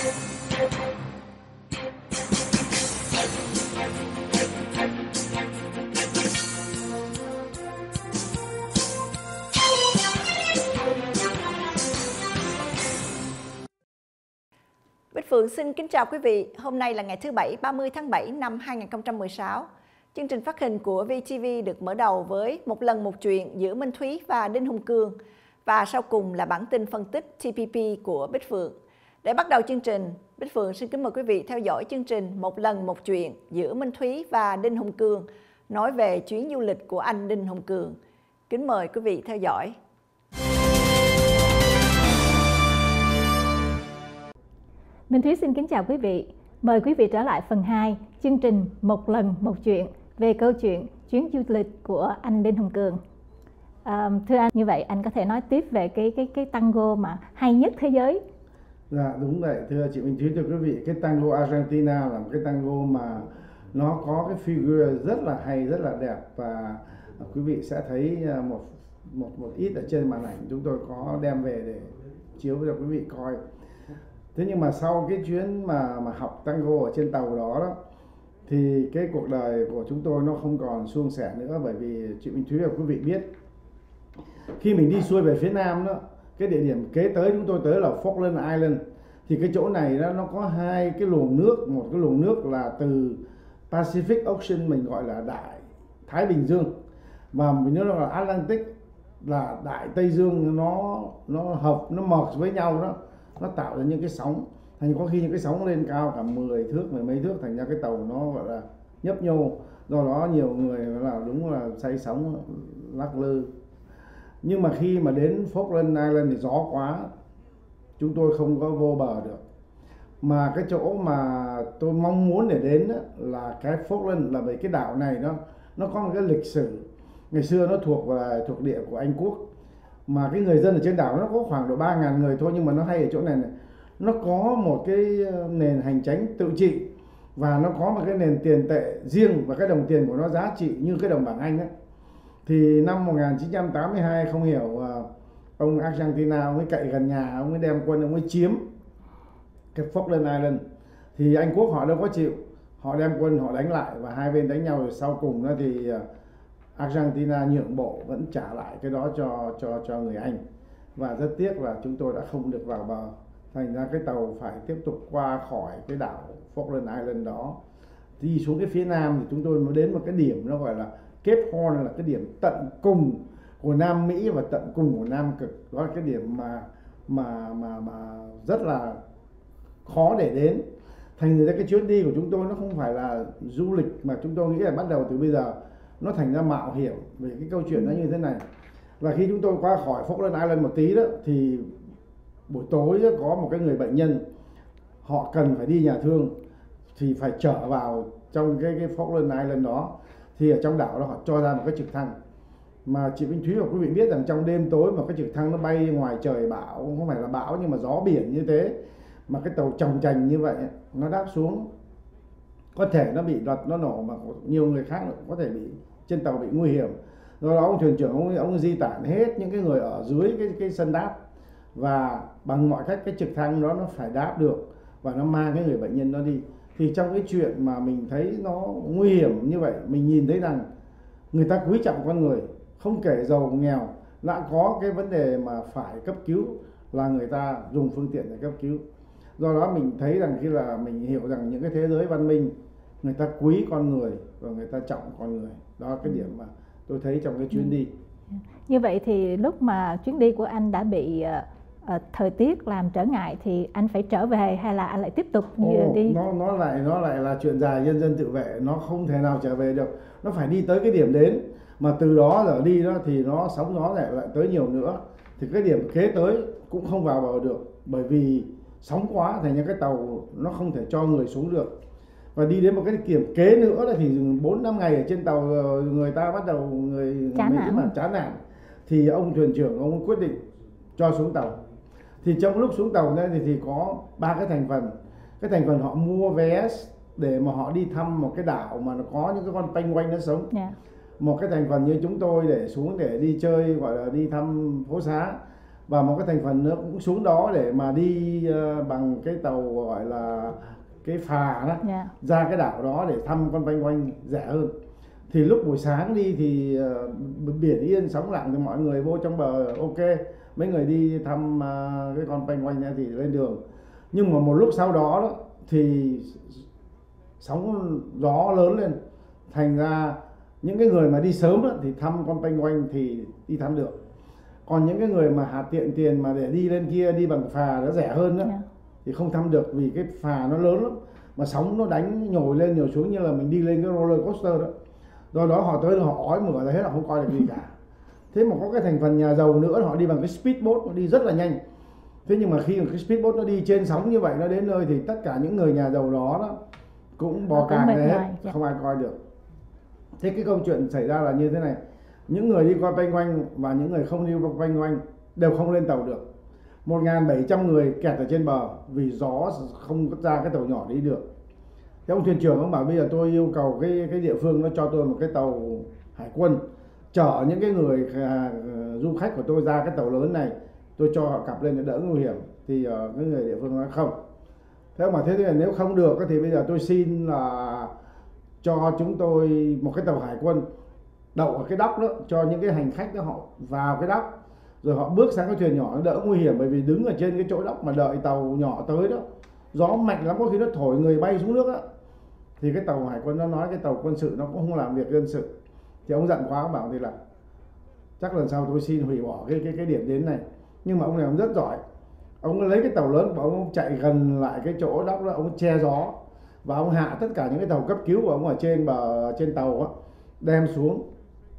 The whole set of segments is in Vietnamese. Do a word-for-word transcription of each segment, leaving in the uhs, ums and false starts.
Bích Phượng xin kính chào quý vị. Hôm nay là ngày thứ Bảy, ba mươi tháng bảy năm hai nghìn không trăm mười sáu. Chương trình phát hình của vê tê vê được mở đầu với Một lần một chuyện giữa Minh Thúy và Đinh Hùng Cương. Và sau cùng là bản tin phân tích tê pê pê của Bích Phượng. Để bắt đầu chương trình, Bích Phượng xin kính mời quý vị theo dõi chương trình Một lần một chuyện giữa Minh Thúy và Đinh Hùng Cương, nói về chuyến du lịch của anh Đinh Hùng Cương. Kính mời quý vị theo dõi. Minh Thúy xin kính chào quý vị. Mời quý vị trở lại phần hai chương trình Một lần một chuyện về câu chuyện chuyến du lịch của anh Đinh Hùng Cương. À, thưa anh, như vậy anh có thể nói tiếp về cái cái cái tango mà hay nhất thế giới. Dạ đúng vậy, thưa chị Minh Thúy, thưa quý vị, cái tango Argentina là một cái tango mà nó có cái figure rất là hay, rất là đẹp, và quý vị sẽ thấy một một một ít ở trên màn ảnh chúng tôi có đem về để chiếu cho quý vị coi. Thế nhưng mà sau cái chuyến mà mà học tango ở trên tàu đó, đó thì cái cuộc đời của chúng tôi nó không còn suôn sẻ nữa, bởi vì chị Minh Thúy và quý vị biết, khi mình đi xuôi về phía nam đó, cái địa điểm kế tới chúng tôi tới là Falkland Island, thì cái chỗ này đó, nó có hai cái luồng nước, một cái luồng nước là từ Pacific Ocean, mình gọi là đại Thái Bình Dương, và mình nhớ là Atlantic là đại Tây Dương, nó nó hợp, nó merge với nhau đó, nó tạo ra những cái sóng, thành có khi những cái sóng lên cao cả mười thước, mười mấy thước, thành ra cái tàu nó gọi là nhấp nhô, do đó nhiều người là đúng là say sóng lắc lư. Nhưng mà khi mà đến Falkland Island thì gió quá, chúng tôi không có vô bờ được. Mà cái chỗ mà tôi mong muốn để đến là cái Falkland, là bởi cái đảo này nó nó có một cái lịch sử. Ngày xưa nó thuộc vào thuộc địa của Anh Quốc, mà cái người dân ở trên đảo nó có khoảng độ ba nghìn người thôi, nhưng mà nó hay ở chỗ này này, nó có một cái nền hành chánh tự trị, và nó có một cái nền tiền tệ riêng, và cái đồng tiền của nó giá trị như cái đồng bảng Anh ấy. Thì năm một nghìn chín trăm tám mươi hai không hiểu ông Argentina, ông ấy cậy gần nhà, ông ấy đem quân, ông ấy chiếm cái Falkland Island, thì Anh Quốc họ đâu có chịu, họ đem quân họ đánh lại, và hai bên đánh nhau, rồi sau cùng đó thì Argentina nhượng bộ, vẫn trả lại cái đó cho cho cho người Anh. Và rất tiếc là chúng tôi đã không được vào bờ, thành ra cái tàu phải tiếp tục qua khỏi cái đảo Falkland Island đó, đi xuống cái phía nam, thì chúng tôi mới đến một cái điểm nó gọi là Cape Horn, là cái điểm tận cùng của Nam Mỹ và tận cùng của Nam Cực. Đó là cái điểm mà mà mà mà rất là khó để đến. Thành ra cái chuyến đi của chúng tôi nó không phải là du lịch, mà chúng tôi nghĩ là bắt đầu từ bây giờ nó thành ra mạo hiểm về cái câu chuyện nó như thế này. Và khi chúng tôi qua khỏi Falkland Island một tí đó, thì buổi tối đó, có một cái người bệnh nhân họ cần phải đi nhà thương, thì phải trở vào trong cái cái Falkland Island đó. Thì ở trong đảo đó họ cho ra một cái trực thăng, mà chị Minh Thúy và quý vị biết rằng trong đêm tối mà cái trực thăng nó bay ngoài trời bão, không phải là bão nhưng mà gió biển như thế, mà cái tàu chồng chành như vậy, nó đáp xuống, có thể nó bị đọt, nó nổ, mà nhiều người khác có thể bị trên tàu bị nguy hiểm. Do đó ông thuyền trưởng ông ông di tản hết những cái người ở dưới cái cái sân đáp, và bằng mọi cách cái trực thăng đó nó phải đáp được, và nó mang cái người bệnh nhân đó đi. Thì trong cái chuyện mà mình thấy nó nguy hiểm như vậy, mình nhìn thấy rằng người ta quý trọng con người, không kể giàu nghèo, đã có cái vấn đề mà phải cấp cứu là người ta dùng phương tiện để cấp cứu. Do đó mình thấy rằng khi là mình hiểu rằng những cái thế giới văn minh, người ta quý con người và người ta trọng con người. Đó là cái điểm mà tôi thấy trong cái chuyến đi. Như vậy thì lúc mà chuyến đi của anh đã bị uh, thời tiết làm trở ngại, thì anh phải trở về hay là anh lại tiếp tục Ồ, đi? Nó nó lại nó lại là chuyện dài, nhân dân tự vệ, nó không thể nào trở về được. Nó phải đi tới cái điểm đến, mà từ đó giờ đi đó thì nó sóng gió lại lại tới nhiều nữa. Thì cái điểm kế tới cũng không vào bờ được, bởi vì sóng quá, thành ra cái tàu nó không thể cho người xuống được. Và đi đến một cái điểm kế nữa là thì bốn năm ngày ở trên tàu, người ta bắt đầu người chán mấy cái mà chán nản, thì ông thuyền trưởng ông quyết định cho xuống tàu. Thì trong lúc xuống tàu này thì, thì có ba cái thành phần. Cái thành phần họ mua vé để mà họ đi thăm một cái đảo mà nó có những cái con penguin nó sống. Yeah. Một cái thành phần như chúng tôi để xuống để đi chơi, gọi là đi thăm phố xá. và một cái thành phần nữa cũng xuống đó để mà đi uh, bằng cái tàu gọi là cái phà đó, yeah. ra cái đảo đó để thăm con quanh quanh rẻ hơn. Thì lúc buổi sáng đi thì uh, biển yên sóng lặng thì mọi người vô trong bờ ok, mấy người đi thăm uh, cái con quanh quanh thì lên đường. Nhưng mà một lúc sau đó, đó thì sóng gió lớn lên, thành ra những cái người mà đi sớm đó, thì thăm con quanh quanh thì đi thăm được. Còn những cái người mà hạt tiện tiền mà để đi lên kia, đi bằng phà nó rẻ hơn đó, yeah. thì không thăm được vì cái phà nó lớn lắm, mà sóng nó đánh nhồi lên nhồi xuống như là mình đi lên cái roller coaster đó. Do đó họ tới họ ói mửa ra hết, là không coi được gì cả. Thế mà có cái thành phần nhà giàu nữa, họ đi bằng cái speedboat, nó đi rất là nhanh. Thế nhưng mà khi mà cái speedboat nó đi trên sóng như vậy, nó đến nơi thì tất cả những người nhà giàu đó, đó cũng bò càng lên hết, dạ. không ai coi được. Thế cái câu chuyện xảy ra là như thế này: những người đi qua quanh quanh và những người không đi qua quanh quanh đều không lên tàu được. một nghìn bảy trăm người kẹt ở trên bờ vì gió không có ra cái tàu nhỏ đi được. Thế ông thuyền trưởng ông bảo bây giờ tôi yêu cầu cái cái địa phương nó cho tôi một cái tàu hải quân chở những cái người uh, du khách của tôi ra cái tàu lớn này, tôi cho họ cặp lên để đỡ nguy hiểm. Thì uh, cái người địa phương nói không. Thế ông bảo thế thì nếu không được thì bây giờ tôi xin là cho chúng tôi một cái tàu hải quân đậu ở cái đóc đó, cho những cái hành khách đó họ vào cái đóc rồi họ bước sang cái thuyền nhỏ, nó đỡ nguy hiểm. Bởi vì đứng ở trên cái chỗ đóc mà đợi tàu nhỏ tới đó, gió mạnh lắm, có khi nó thổi người bay xuống nước á. Thì cái tàu hải quân nó nói cái tàu quân sự nó cũng không làm việc dân sự. Thì ông giận quá, ông bảo thì là chắc lần sau tôi xin hủy bỏ cái cái cái điểm đến này. Nhưng mà ông này ông rất giỏi, ông lấy cái tàu lớn của ông, ông chạy gần lại cái chỗ đóc đó, ông che gió và ông hạ tất cả những cái tàu cấp cứu của ông ở trên bờ trên tàu á, đem xuống.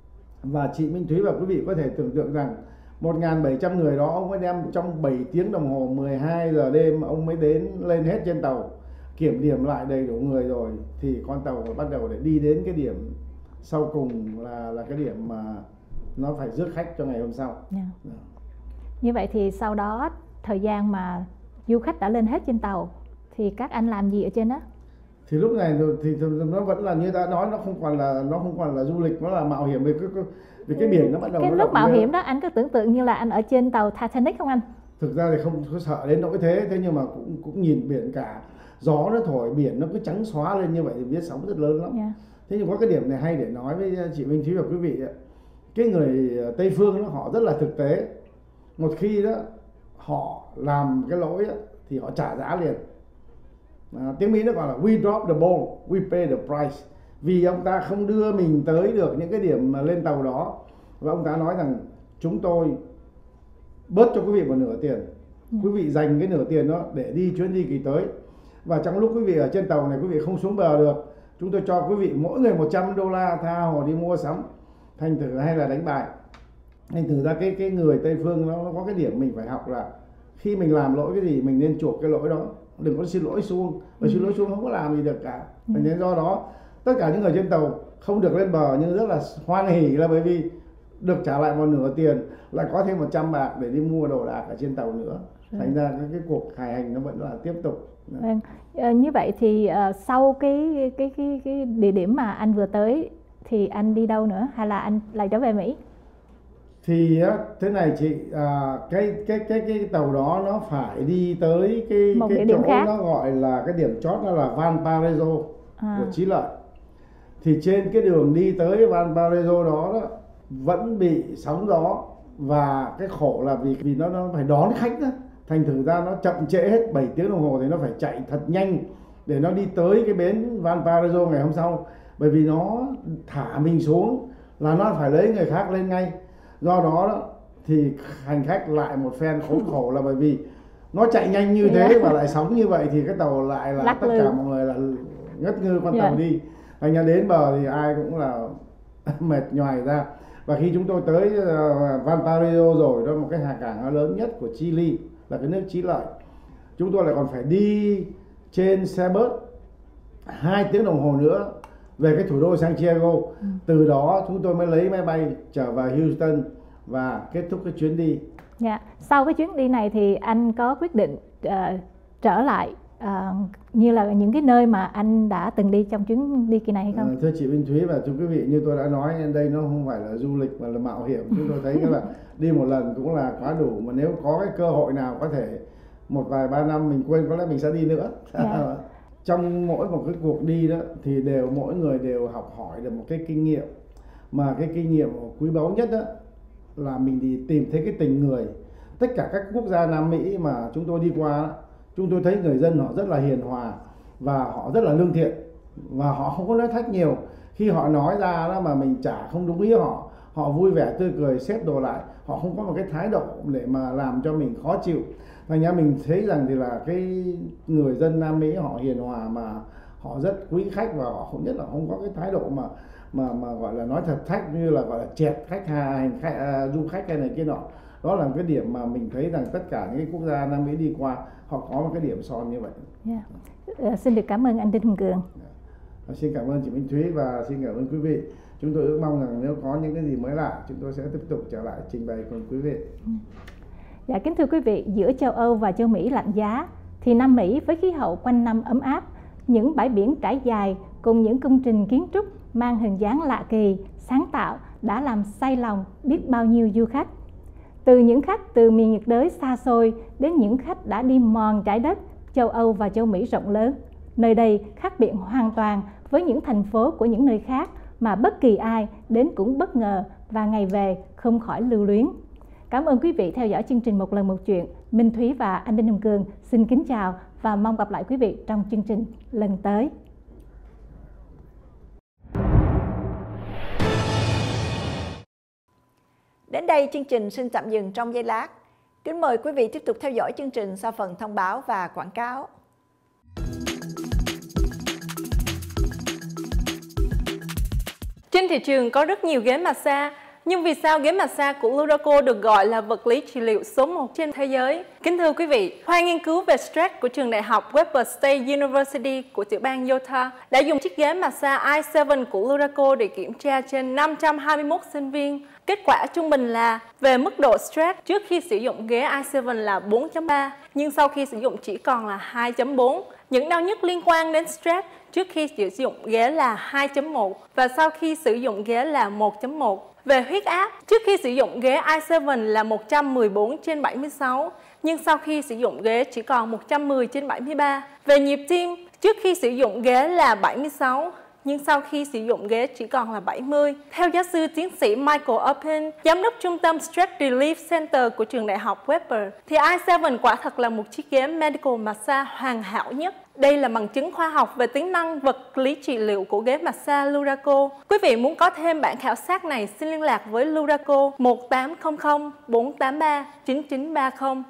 Và chị Minh Thúy và quý vị có thể tưởng tượng rằng một nghìn bảy trăm người đó ông mới đem trong bảy tiếng đồng hồ, mười hai giờ đêm ông mới đến lên hết trên tàu, kiểm điểm lại đầy đủ người rồi thì con tàu bắt đầu để đi đến cái điểm sau cùng là là cái điểm mà nó phải rước khách cho ngày hôm sau. Yeah. Yeah. Như vậy thì sau đó thời gian mà du khách đã lên hết trên tàu thì các anh làm gì ở trên đó? Thì lúc này thì nó vẫn là như đã nói, nó không còn là nó không còn là du lịch, nó là mạo hiểm. Vì cái, vì cái biển nó bắt đầu cái lúc mạo hiểm đó anh có tưởng tượng như là anh ở trên tàu Titanic không anh? Thực ra thì không có sợ đến nỗi thế, thế nhưng mà cũng cũng nhìn biển cả, gió nó thổi biển nó cứ trắng xóa lên như vậy thì biết sóng rất lớn lắm. Yeah. Thế nhưng có cái điểm này hay để nói với chị Minh Thúy và quý vị ấy. Cái người Tây phương đó, họ rất là thực tế. Một khi đó họ làm cái lỗi đó, thì họ trả giá liền. À, tiếng Mỹ nó gọi là we drop the ball, we pay the price. Vì ông ta không đưa mình tới được những cái điểm mà lên tàu đó, và ông ta nói rằng chúng tôi bớt cho quý vị một nửa tiền, ừ. quý vị dành cái nửa tiền đó để đi chuyến đi kỳ tới. Và trong lúc quý vị ở trên tàu này quý vị không xuống bờ được, chúng tôi cho quý vị mỗi người một trăm đô la tha hồ đi mua sắm, thành thử hay là đánh bài. Thành thử ra cái cái người Tây phương nó, nó có cái điểm mình phải học là khi mình làm lỗi cái gì mình nên chuộc cái lỗi đó, đừng có xin lỗi suông, bởi xin lỗi suông không có làm gì được cả. Thành nên do đó tất cả những người trên tàu không được lên bờ nhưng rất là hoan hỉ, là bởi vì được trả lại một nửa tiền, lại có thêm một trăm bạc để đi mua đồ đạc ở trên tàu nữa. Thành ra cái, cái cuộc khải hành nó vẫn là tiếp tục. Vâng. À, như vậy thì uh, sau cái, cái cái cái địa điểm mà anh vừa tới thì anh đi đâu nữa, hay là anh lại trở về Mỹ? Thì thế này chị, à, cái cái cái cái tàu đó nó phải đi tới cái một cái địa điểm chỗ khác. Nó gọi là cái điểm chót, nó là Valparaiso à. của Chí Lợi. Thì trên cái đường đi tới Valparaiso đó, đó vẫn bị sóng gió, và cái khổ là vì vì nó nó phải đón khách đó. Thành thử ra nó chậm trễ hết bảy tiếng đồng hồ thì nó phải chạy thật nhanh để nó đi tới cái bến Valparaiso ngày hôm sau. Bởi vì nó thả mình xuống là nó phải lấy người khác lên ngay. Do đó, đó thì hành khách lại một phen khốn khổ, là bởi vì nó chạy nhanh như thế yeah. và lại sóng như vậy thì cái tàu lại là Lắc tất lư. Cả mọi người là ngất ngư con yeah. tàu đi. Thành ra đến bờ thì ai cũng là mệt nhoài ra. Và khi chúng tôi tới uh, Valparaiso rồi, đó một cái hà cảng lớn nhất của Chile, là cái nước Chí Lợi, chúng tôi lại còn phải đi trên xe bus hai tiếng đồng hồ nữa về cái thủ đô Santiago. ừ. Từ đó chúng tôi mới lấy máy bay trở về Houston và kết thúc cái chuyến đi. Dạ. Sau cái chuyến đi này thì anh có quyết định uh, trở lại à, như là những cái nơi mà anh đã từng đi trong chuyến đi kỳ này hay không? À, thưa chị Minh Thúy và thưa quý vị, như tôi đã nói, đây nó không phải là du lịch mà là mạo hiểm. Chúng tôi thấy cái là đi một lần cũng là quá đủ, mà nếu có cái cơ hội nào có thể một vài ba năm mình quên, có lẽ mình sẽ đi nữa. Yeah. Trong mỗi một cái cuộc đi đó thì đều mỗi người đều học hỏi được một cái kinh nghiệm, mà cái kinh nghiệm quý báu nhất đó là mình đi tìm thấy cái tình người. Tất cả các quốc gia Nam Mỹ mà chúng tôi đi qua, chúng tôi thấy người dân họ rất là hiền hòa và họ rất là lương thiện, và họ không có nói thách nhiều. Khi họ nói ra đó mà mình trả không đúng ý họ, họ vui vẻ tươi cười xếp đồ lại, họ không có một cái thái độ để mà làm cho mình khó chịu. Thành ra mình thấy rằng thì là cái người dân Nam Mỹ họ hiền hòa, mà họ rất quý khách, và họ không nhất là không có cái thái độ mà mà mà gọi là nói thật thách, như là gọi là chẹt khách hàng khách à, du khách hay này kia nọ. Đó là cái điểm mà mình thấy rằng tất cả những cái quốc gia Nam Mỹ đi qua họ có một cái điểm son như vậy. Yeah. Uh, xin được cảm ơn anh Đinh Hùng Cường. Yeah. Xin cảm ơn chị Minh Thúy và xin cảm ơn quý vị. Chúng tôi ước mong rằng nếu có những cái gì mới lạ, chúng tôi sẽ tiếp tục trở lại trình bày cùng quý vị. Dạ, kính thưa quý vị, giữa châu Âu và châu Mỹ lạnh giá thì Nam Mỹ với khí hậu quanh năm ấm áp, những bãi biển trải dài cùng những công trình kiến trúc mang hình dáng lạ kỳ, sáng tạo đã làm say lòng biết bao nhiêu du khách. Từ những khách từ miền nhiệt đới xa xôi đến những khách đã đi mòn trái đất châu Âu và châu Mỹ rộng lớn. Nơi đây khác biệt hoàn toàn với những thành phố của những nơi khác mà bất kỳ ai đến cũng bất ngờ và ngày về không khỏi lưu luyến. Cảm ơn quý vị theo dõi chương trình Một Lần Một Chuyện. Minh Thúy và anh Đinh Hùng Cường xin kính chào và mong gặp lại quý vị trong chương trình lần tới. Đến đây chương trình xin tạm dừng trong giây lát. Kính mời quý vị tiếp tục theo dõi chương trình sau phần thông báo và quảng cáo. Trên thị trường có rất nhiều ghế massage, nhưng vì sao ghế massage của Luraco được gọi là vật lý trị liệu số một trên thế giới? Kính thưa quý vị, khoa nghiên cứu về stress của trường đại học Weber State University của tiểu bang Utah đã dùng chiếc ghế massage i bảy của Luraco để kiểm tra trên năm trăm hai mươi mốt sinh viên. Kết quả trung bình là về mức độ stress trước khi sử dụng ghế i bảy là bốn chấm ba, nhưng sau khi sử dụng chỉ còn là hai chấm bốn. Những đau nhức liên quan đến stress trước khi sử dụng ghế là hai chấm một và sau khi sử dụng ghế là một chấm một. Về huyết áp, trước khi sử dụng ghế i bảy là một trăm mười bốn trên bảy mươi sáu, nhưng sau khi sử dụng ghế chỉ còn một trăm mười trên bảy mươi ba. Về nhịp tim, trước khi sử dụng ghế là bảy mươi sáu, nhưng sau khi sử dụng ghế chỉ còn là bảy mươi. Theo giáo sư tiến sĩ Michael Oppen, giám đốc trung tâm Stress Relief Center của trường đại học Weber, thì i bảy quả thật là một chiếc ghế medical massage hoàn hảo nhất. Đây là bằng chứng khoa học về tính năng vật lý trị liệu của ghế massage Luraco. Quý vị muốn có thêm bản khảo sát này xin liên lạc với Luraco một tám không không bốn tám ba chín chín ba không.